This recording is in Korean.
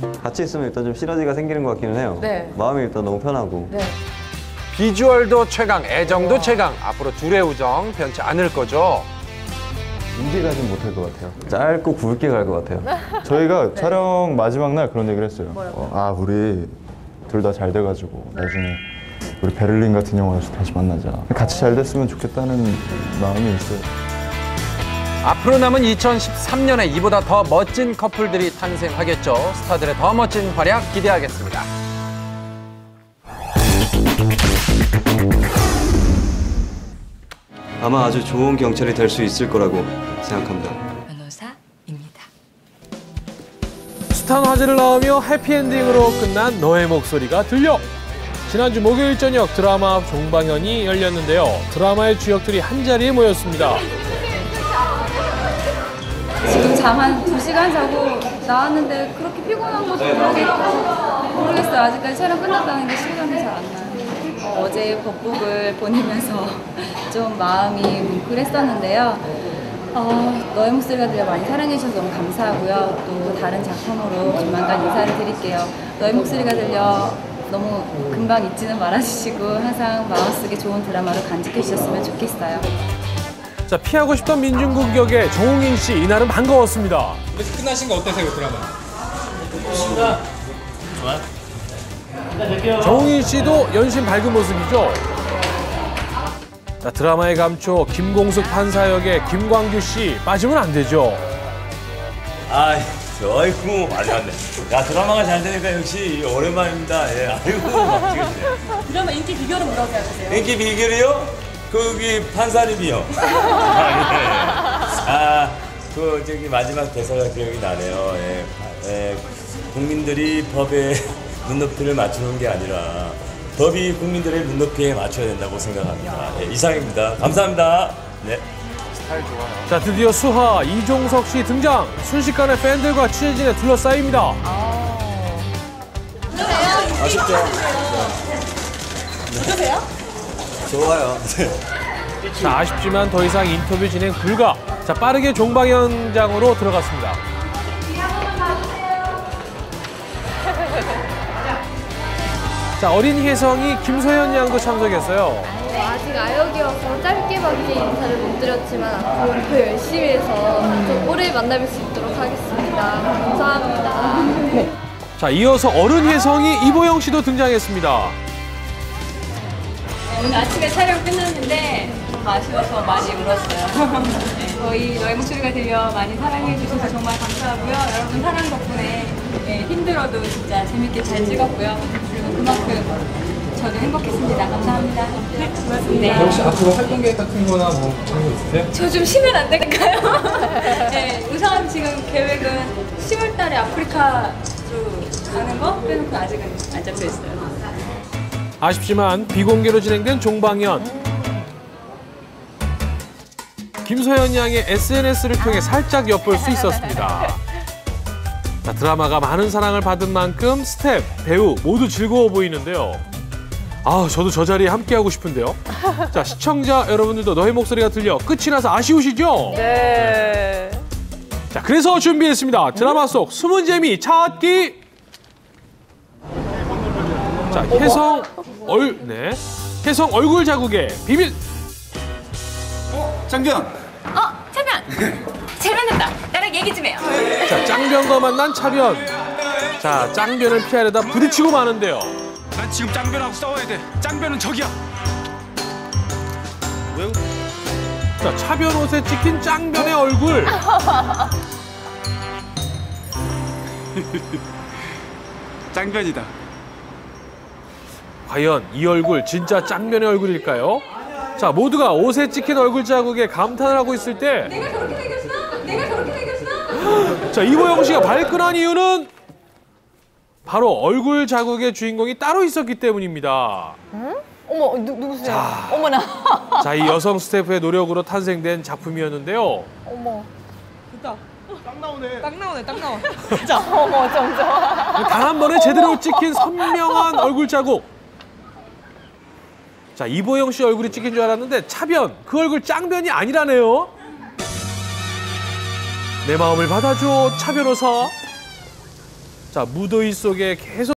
같이 있으면 일단 좀 시너지가 생기는 것 같기는 해요. 네. 마음이 일단 너무 편하고. 네. 비주얼도 최강, 애정도 최강. 앞으로 둘의 우정 변치 않을 거죠? 인지 가진 못할 것 같아요. 짧고 굵게 갈 것 같아요. 저희가 촬영 마지막 날 그런 얘기를 했어요. 우리 둘 다 잘 돼가지고 나중에 우리 베를린 같은 영화에서 다시 만나자. 같이 잘 됐으면 좋겠다는 마음이 있어요. 앞으로 남은 2013년에 이보다 더 멋진 커플들이 탄생하겠죠. 스타들의 더 멋진 활약 기대하겠습니다. 아마 아주 좋은 경찰이 될 수 있을 거라고 생각합니다. 변호사입니다. 숱한 화제를 낳으며 해피엔딩으로 끝난 너의 목소리가 들려. 지난주 목요일 저녁 드라마 종방연이 열렸는데요. 드라마의 주역들이 한자리에 모였습니다. 지금 잠 한 2시간 자고 나왔는데 그렇게 피곤한 것도 모르겠어요. 아직까지 촬영 끝났다는 게 실감이 잘 안 나요. 어제 법복을 보내면서 좀 마음이 뭉클했었는데요. 너의 목소리가 들려 많이 사랑해주셔서 너무 감사하고요. 또 다른 작품으로 조만간 인사를 드릴게요. 너의 목소리가 들려 너무 금방 잊지는 말아주시고 항상 마음속에 좋은 드라마로 간직해 주셨으면 좋겠어요. 자, 피하고 싶던 민중국 역의 정홍인 씨, 이날은 반가웠습니다. 그래서 끝나신 거 어떠세요, 그 드라마? 좋아요. 정홍인 씨도 연신 밝은 모습이죠. 자, 드라마의 감초 김공숙 판사 역의 김광규 씨 빠지면 안 되죠. 아이고 많이 왔네. 야, 드라마가 잘 되니까 역시 오랜만입니다. 예, 아이고 멋지겠네. 드라마 인기 비결은 뭐라고 생각하세요? 인기 비결이요? 거기 판사님이요. 저기 마지막 대사가 기억이 나네요. 국민들이 법에 눈높이를 맞추는 게 아니라 법이 국민들의 눈높이에 맞춰야 된다고 생각합니다. 이상입니다. 감사합니다. 네. 자, 드디어 수하 이종석 씨 등장. 순식간에 팬들과 취재진에 둘러싸입니다. 아쉽죠? 어떠세요? 좋아요. 자, 아쉽지만 더 이상 인터뷰 진행 불가. 자, 빠르게 종방연장으로 들어갔습니다. 자, 어린 혜성이 김소연 양도 참석했어요. 아직 아역이어서 짧게밖에 인사를 못 드렸지만 앞으로 더 열심히 해서 좀 오래 만나뵐 수 있도록 하겠습니다. 감사합니다. 네. 자, 이어서 어른 혜성이 이보영 씨도 등장했습니다. 오늘 아침에 촬영 끝났는데 좀 아쉬워서 많이 울었어요. 저희 너의 목소리가 들려 많이 사랑해 주셔서 정말 감사하고요. 여러분 사랑 덕분에 힘들어도 진짜 재밌게 잘 찍었고요. 그리고 그만큼 저도 행복했습니다. 감사합니다. 네, 고맙습니다. 혹시 앞으로 활동 계획 같은 거나 뭐 그런 거 있으세요? 저 좀 쉬면 안 될까요? 네, 우선 지금 계획은 10월 달에 아프리카 가는 거 빼놓고 아직은 안 잡혀 있어요. 아쉽지만 비공개로 진행된 종방연. 김소연 양의 SNS를 통해 살짝 엿볼 수 있었습니다. 자, 드라마가 많은 사랑을 받은 만큼 스텝, 배우 모두 즐거워 보이는데요. 저도 저 자리에 함께하고 싶은데요. 자, 시청자 여러분들도 너의 목소리가 들려 끝이 나서 아쉬우시죠? 네. 자, 그래서 준비했습니다. 드라마 속 숨은 재미 찾기. 자, 혜성 얼굴 자국의 비밀. 장변. 재밌는다. 나랑 얘기 좀 해요. 자, 짱변과 만난 차변. 자, 짱변을 피하려다 부딪히고 마는데요. 난 지금 짱변하고 싸워야 돼. 짱변은 저기야. 왜? 자, 차변 옷에 찍힌 짱변의 얼굴. 짱변이다. 과연 이 얼굴 진짜 짱변의 얼굴일까요? 자, 모두가 옷에 찍힌 얼굴 자국에 감탄을 하고 있을 때 내가 저렇게 생겼어? 내가 저렇게 생겼어? 자, 이보영 씨가 발끈한 이유는 바로 얼굴 자국의 주인공이 따로 있었기 때문입니다. 응? 어머, 누구세요? 어머나. 자, 이 여성 스태프의 노력으로 탄생된 작품이었는데요. 어머. 딱 나오네. 딱 나와. 진짜. 어머, 점점. 단 한 번에 제대로 찍힌 선명한 얼굴 자국. 자, 이보영 씨 얼굴이 찍힌 줄 알았는데 차변, 그 얼굴 짱변이 아니라네요. 내 마음을 받아줘, 차 변호사. 자, 무더위 속에 계속